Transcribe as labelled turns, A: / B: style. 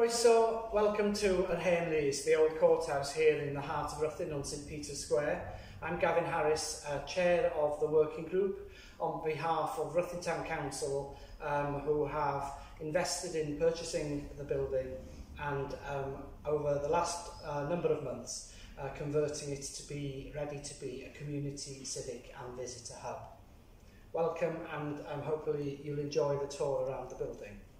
A: Croeso, welcome to Yr Hen Lees, the old courthouse here in the heart of Ruthin on St Peter's Square. I'm Gavin Harris, chair of the working group on behalf of Ruthin Town Council, who have invested in purchasing the building and over the last number of months converting it to be ready to be a community, civic and visitor hub. Welcome, and hopefully you'll enjoy the tour around the building.